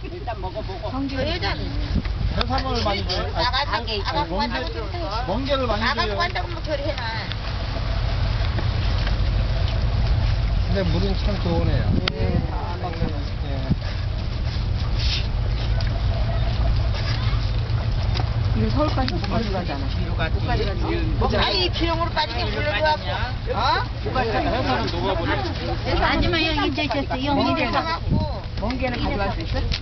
일단 먹어보고. 해산물을 많이 줘요. 나가고 간다고 좀 해. 멍게를 많이 나가고 줘요. 간다고 뭐 저리 해놔. 근데 물은 참 좋으네요. 예. 이거 서울까지 못 가져가잖아. 못 가져가지. 아이 비용으로 빠지게 물려줘갖고. 어? 해산은 녹아버려. 아줌마 여기 있어. 영일에서 갖고 멍게는 가져갈 수 있어?